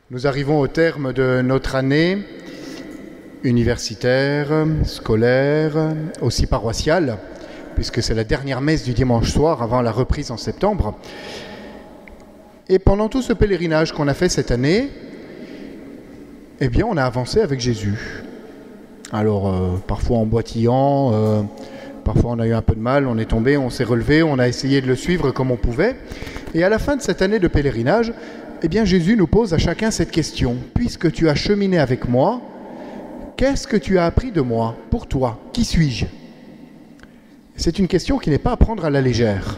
Nous arrivons au terme de notre année universitaire, scolaire, aussi paroissiale, puisque c'est la dernière messe du dimanche soir avant la reprise en septembre. Et pendant tout ce pèlerinage qu'on a fait cette année, eh bien, on a avancé avec Jésus. Alors, parfois en boitillant, parfois on a eu un peu de mal, on est tombé, on s'est relevé, on a essayé de le suivre comme on pouvait. Et à la fin de cette année de pèlerinage, eh bien, Jésus nous pose à chacun cette question. Puisque tu as cheminé avec moi, qu'est-ce que tu as appris de moi? Pour toi, qui suis-je? C'est une question qui n'est pas à prendre à la légère.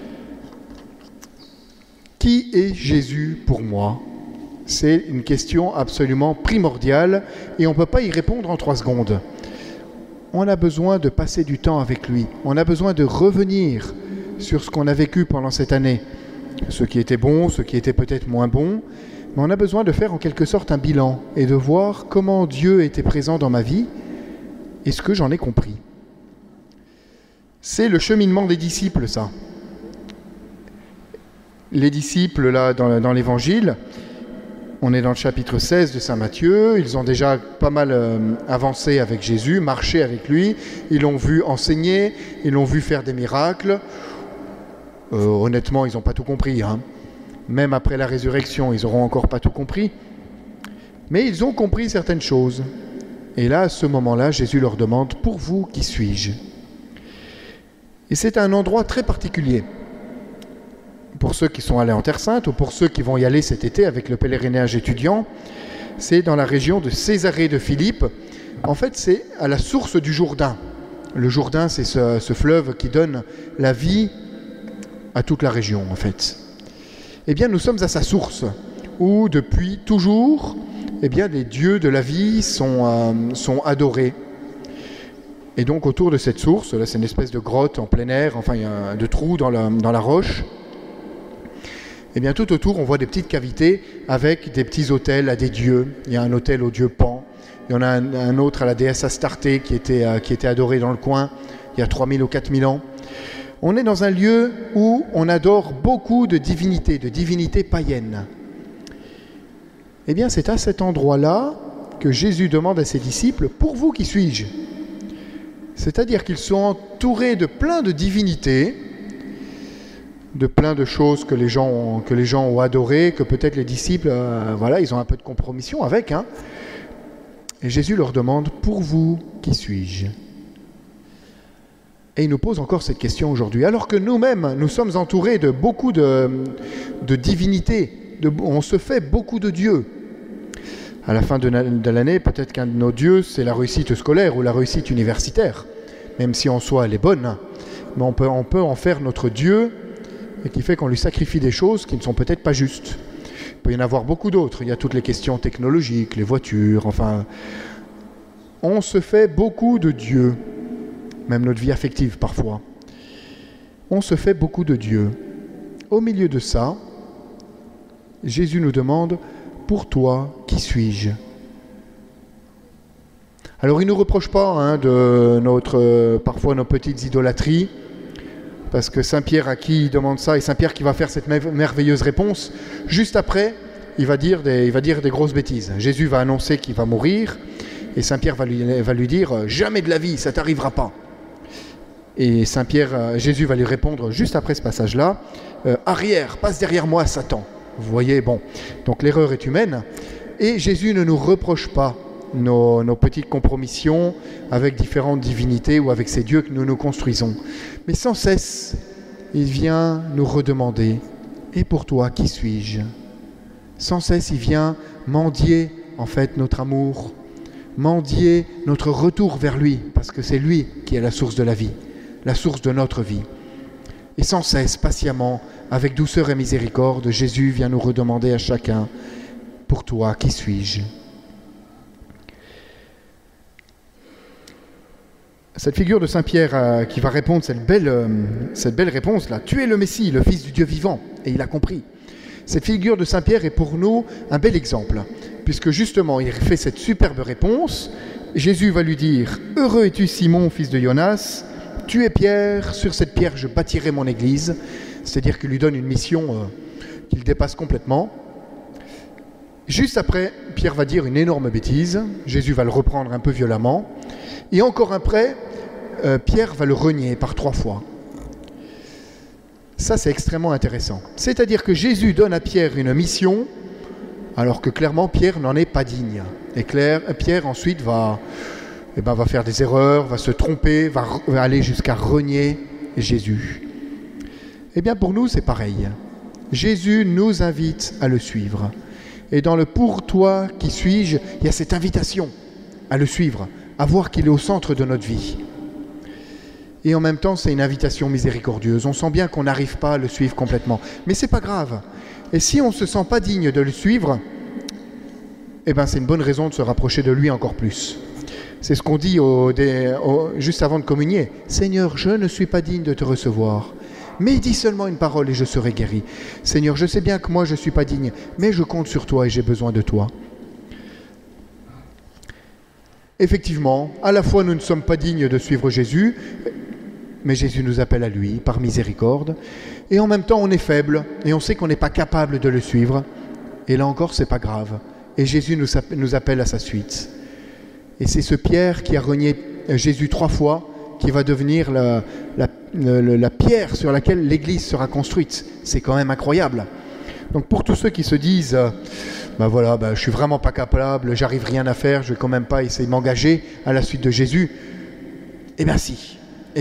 Qui est Jésus pour moi? C'est une question absolument primordiale et on ne peut pas y répondre en 3 secondes. On a besoin de passer du temps avec lui. On a besoin de revenir sur ce qu'on a vécu pendant cette année. Ce qui était bon, ce qui était peut-être moins bon. Mais on a besoin de faire en quelque sorte un bilan et de voir comment Dieu était présent dans ma vie et ce que j'en ai compris. C'est le cheminement des disciples, ça. Les disciples, là, dans l'Évangile, on est dans le chapitre 16 de Saint Matthieu, ils ont déjà pas mal avancé avec Jésus, marché avec lui, ils l'ont vu enseigner, ils l'ont vu faire des miracles. Honnêtement, ils n'ont pas tout compris. Même après la résurrection, ils n'auront encore pas tout compris. Mais ils ont compris certaines choses. Et là, à ce moment-là, Jésus leur demande « Pour vous, qui suis-je » Et c'est un endroit très particulier. Pour ceux qui sont allés en Terre Sainte ou pour ceux qui vont y aller cet été avec le pèlerinage étudiant, c'est dans la région de Césarée de Philippe. En fait, c'est à la source du Jourdain. Le Jourdain, c'est ce fleuve qui donne la vie à toute la région, en fait. Eh bien, nous sommes à sa source, où depuis toujours, eh bien, les dieux de la vie sont adorés. Et donc, autour de cette source, là, c'est une espèce de grotte en plein air, enfin, il y a de trous dans la roche. Eh bien, tout autour, on voit des petites cavités avec des petits autels à des dieux. Il y a un autel au dieu Pan. Il y en a un autre à la déesse Astarté qui était adorée dans le coin il y a 3000 ou 4000 ans. On est dans un lieu où on adore beaucoup de divinités païennes. Eh bien, c'est à cet endroit-là que Jésus demande à ses disciples, « Pour vous, qui suis-je » C'est-à-dire qu'ils sont entourés de plein de divinités, de plein de choses que les gens ont adorées, que peut-être les disciples, ils ont un peu de compromission avec. Et Jésus leur demande, « Pour vous, qui suis-je » Et il nous pose encore cette question aujourd'hui. Alors que nous-mêmes, nous sommes entourés de beaucoup de divinités, on se fait beaucoup de dieux. À la fin de l'année, peut-être qu'un de nos dieux, c'est la réussite scolaire ou la réussite universitaire, même si en soi elle est bonne. Mais on peut en faire notre dieu, et qui fait qu'on lui sacrifie des choses qui ne sont peut-être pas justes. Il peut y en avoir beaucoup d'autres. Il y a toutes les questions technologiques, les voitures, enfin... On se fait beaucoup de dieux. Même notre vie affective parfois. On se fait beaucoup de dieux. Au milieu de ça, Jésus nous demande « Pour toi, qui suis-je » Alors il ne nous reproche pas de parfois nos petites idolâtries, parce que Saint Pierre à qui il demande ça, et Saint Pierre qui va faire cette merveilleuse réponse, juste après, il va dire des grosses bêtises. Jésus va annoncer qu'il va mourir, et Saint Pierre va lui dire « Jamais de la vie, ça t'arrivera pas ». Et Jésus va lui répondre juste après ce passage-là, « Arrière, passe derrière moi, Satan ». Vous voyez, bon, donc l'erreur est humaine. Et Jésus ne nous reproche pas nos petites compromissions avec différentes divinités ou avec ces dieux que nous nous construisons. Mais sans cesse, il vient nous redemander, « Et pour toi, qui suis-je » Sans cesse, il vient mendier, en fait, notre amour, mendier notre retour vers lui, parce que c'est lui qui est la source de la vie, la source de notre vie. Et sans cesse, patiemment, avec douceur et miséricorde, Jésus vient nous redemander à chacun, « Pour toi, qui suis-je » Cette figure de Saint Pierre qui va répondre cette belle réponse-là, « Tu es le Messie, le Fils du Dieu vivant », et il a compris. Cette figure de Saint Pierre est pour nous un bel exemple, puisque justement, il fait cette superbe réponse. Jésus va lui dire, « Heureux es-tu Simon, fils de Jonas, tu es Pierre, sur cette pierre je bâtirai mon église. » C'est-à-dire qu'il lui donne une mission qu'il dépasse complètement. Juste après, Pierre va dire une énorme bêtise. Jésus va le reprendre un peu violemment. Et encore après, Pierre va le renier par 3 fois. Ça, c'est extrêmement intéressant. C'est-à-dire que Jésus donne à Pierre une mission, alors que clairement, Pierre n'en est pas digne. Et Pierre, ensuite, va faire des erreurs, va se tromper, va aller jusqu'à renier Jésus. Eh bien, pour nous, c'est pareil. Jésus nous invite à le suivre. Et dans le « pour toi, qui suis-je », il y a cette invitation à le suivre, à voir qu'il est au centre de notre vie. Et en même temps, c'est une invitation miséricordieuse. On sent bien qu'on n'arrive pas à le suivre complètement. Mais ce n'est pas grave. Et si on ne se sent pas digne de le suivre, eh ben, c'est une bonne raison de se rapprocher de lui encore plus. C'est ce qu'on dit juste avant de communier. « Seigneur, je ne suis pas digne de te recevoir. Mais dis seulement une parole et je serai guéri. Seigneur, je sais bien que moi je ne suis pas digne, mais je compte sur toi et j'ai besoin de toi. » Effectivement, à la fois nous ne sommes pas dignes de suivre Jésus, mais Jésus nous appelle à lui par miséricorde. Et en même temps, on est faible et on sait qu'on n'est pas capable de le suivre. Et là encore, ce n'est pas grave. Et Jésus nous appelle à sa suite. Et c'est ce Pierre qui a renié Jésus 3 fois qui va devenir la pierre sur laquelle l'Église sera construite. C'est quand même incroyable. Donc pour tous ceux qui se disent je suis vraiment pas capable, j'arrive rien à faire, je vais quand même pas essayer de m'engager à la suite de Jésus. Eh bien si.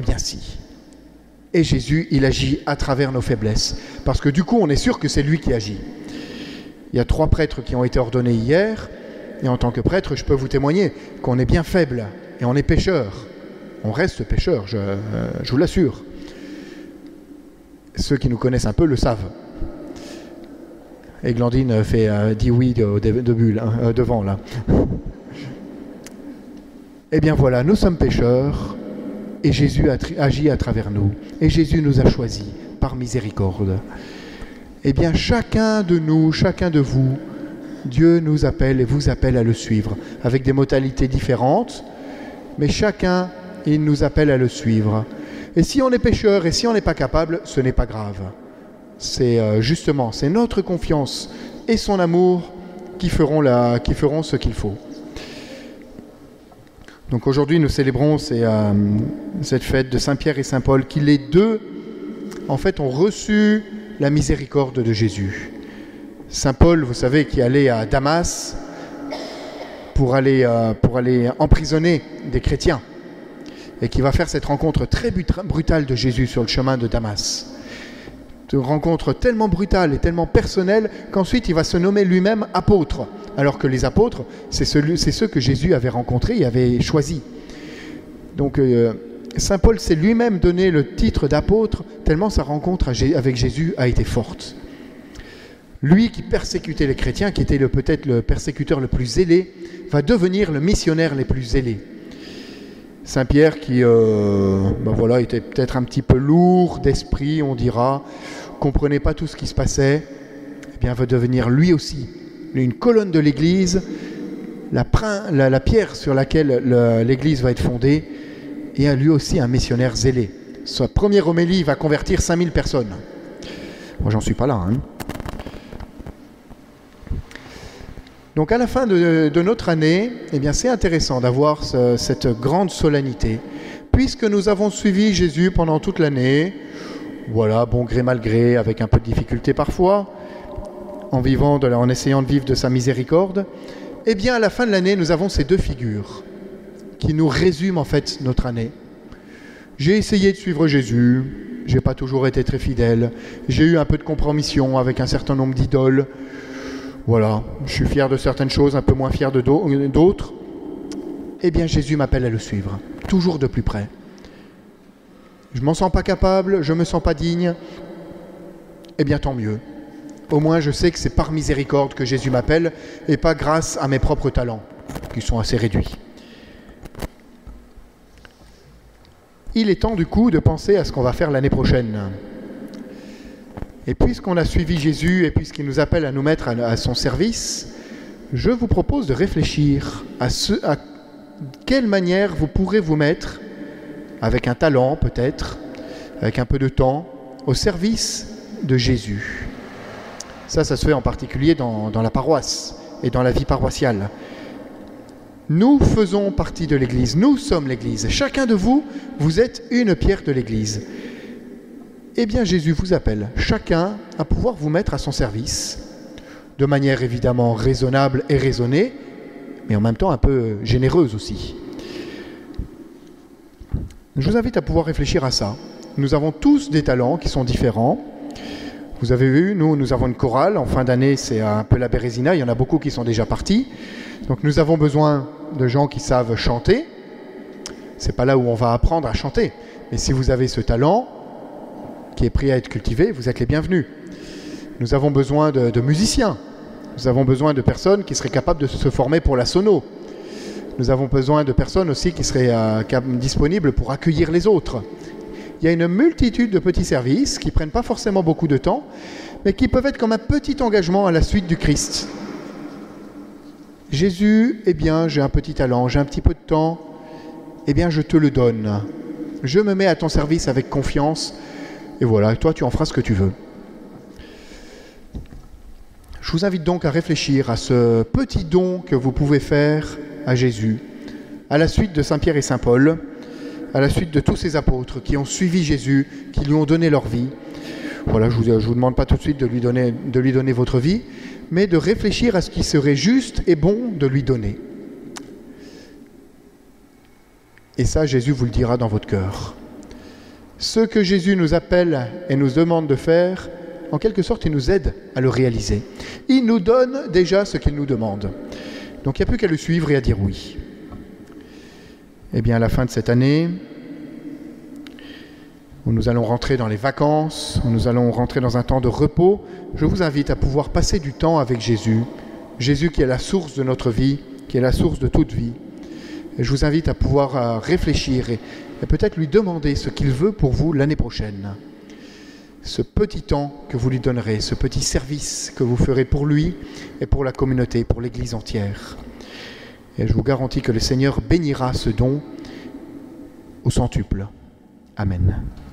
Et Jésus, il agit à travers nos faiblesses. Parce que du coup, on est sûr que c'est lui qui agit. Il y a 3 prêtres qui ont été ordonnés hier. Et en tant que prêtre, je peux vous témoigner qu'on est bien faible et on est pécheur. On reste pécheur, je vous l'assure. Ceux qui nous connaissent un peu le savent. Et Glandine dit oui de bulle, devant là. Eh bien voilà, nous sommes pécheurs et Jésus agit à travers nous. Et Jésus nous a choisis par miséricorde. Eh bien chacun de nous, chacun de vous, Dieu nous appelle et vous appelle à le suivre, avec des modalités différentes, mais chacun, il nous appelle à le suivre. Et si on est pécheur et si on n'est pas capable, ce n'est pas grave. C'est justement, c'est notre confiance et son amour qui feront ce qu'il faut. Donc aujourd'hui, nous célébrons cette fête de Saint-Pierre et Saint-Paul, qui les deux, en fait, ont reçu la miséricorde de Jésus. Saint-Paul, vous savez, qui allait à Damas pour aller emprisonner des chrétiens et qui va faire cette rencontre très brutale de Jésus sur le chemin de Damas. Une rencontre tellement brutale et tellement personnelle qu'ensuite il va se nommer lui-même apôtre, alors que les apôtres, c'est ceux que Jésus avait rencontrés et avait choisis. Donc Saint Paul s'est lui-même donné le titre d'apôtre tellement sa rencontre avec Jésus a été forte. Lui qui persécutait les chrétiens, qui était peut-être le persécuteur le plus zélé, va devenir le missionnaire le plus zélé. Saint-Pierre qui était peut-être un petit peu lourd d'esprit, on dira, comprenait pas tout ce qui se passait, eh bien va devenir lui aussi une colonne de l'Église, la pierre sur laquelle l'Église va être fondée, et lui aussi un missionnaire zélé. Sa première homélie va convertir 5000 personnes. Moi, j'en suis pas là. Hein. Donc à la fin de notre année, eh bien, c'est intéressant d'avoir cette grande solennité. Puisque nous avons suivi Jésus pendant toute l'année, voilà, bon gré mal gré, avec un peu de difficulté parfois, en essayant de vivre de sa miséricorde, eh bien à la fin de l'année, nous avons ces 2 figures qui nous résument en fait notre année. J'ai essayé de suivre Jésus, j'ai pas toujours été très fidèle, j'ai eu un peu de compromission avec un certain nombre d'idoles. Voilà, je suis fier de certaines choses, un peu moins fier d'autres. Eh bien, Jésus m'appelle à le suivre, toujours de plus près. Je ne m'en sens pas capable, je ne me sens pas digne. Eh bien, tant mieux. Au moins, je sais que c'est par miséricorde que Jésus m'appelle et pas grâce à mes propres talents, qui sont assez réduits. Il est temps, du coup, de penser à ce qu'on va faire l'année prochaine. Et puisqu'on a suivi Jésus et puisqu'il nous appelle à nous mettre à son service, je vous propose de réfléchir à quelle manière vous pourrez vous mettre, avec un talent peut-être, avec un peu de temps, au service de Jésus. Ça se fait en particulier dans la paroisse. et dans la vie paroissiale. Nous faisons partie de l'Église, nous sommes l'Église. Chacun de vous, vous êtes une pierre de l'Église. Eh bien, Jésus vous appelle, chacun, à pouvoir vous mettre à son service, de manière évidemment raisonnable et raisonnée, mais en même temps un peu généreuse aussi. Je vous invite à pouvoir réfléchir à ça. Nous avons tous des talents qui sont différents. Vous avez vu, nous avons une chorale. En fin d'année, c'est un peu la Bérésina. Il y en a beaucoup qui sont déjà partis. Donc nous avons besoin de gens qui savent chanter. C'est pas là où on va apprendre à chanter. Mais si vous avez ce talent qui est prêt à être cultivé, vous êtes les bienvenus. Nous avons besoin de musiciens. Nous avons besoin de personnes qui seraient capables de se former pour la sono. Nous avons besoin de personnes aussi qui seraient disponibles pour accueillir les autres. Il y a une multitude de petits services qui ne prennent pas forcément beaucoup de temps, mais qui peuvent être comme un petit engagement à la suite du Christ. Jésus, eh bien, j'ai un petit talent, j'ai un petit peu de temps, eh bien, je te le donne. Je me mets à ton service avec confiance, et voilà, toi, tu en feras ce que tu veux. Je vous invite donc à réfléchir à ce petit don que vous pouvez faire à Jésus, à la suite de Saint Pierre et Saint Paul, à la suite de tous ces apôtres qui ont suivi Jésus, qui lui ont donné leur vie. Voilà, je vous demande pas tout de suite de lui donner votre vie, mais de réfléchir à ce qui serait juste et bon de lui donner. Et ça, Jésus vous le dira dans votre cœur. Ce que Jésus nous appelle et nous demande de faire, en quelque sorte, il nous aide à le réaliser. Il nous donne déjà ce qu'il nous demande. Donc il n'y a plus qu'à le suivre et à dire oui. Eh bien, à la fin de cette année, où nous allons rentrer dans les vacances, où nous allons rentrer dans un temps de repos, je vous invite à pouvoir passer du temps avec Jésus. Jésus qui est la source de notre vie, qui est la source de toute vie. Et je vous invite à pouvoir réfléchir et peut-être lui demander ce qu'il veut pour vous l'année prochaine. Ce petit temps que vous lui donnerez, ce petit service que vous ferez pour lui et pour la communauté, pour l'Église entière. Et je vous garantis que le Seigneur bénira ce don au centuple. Amen.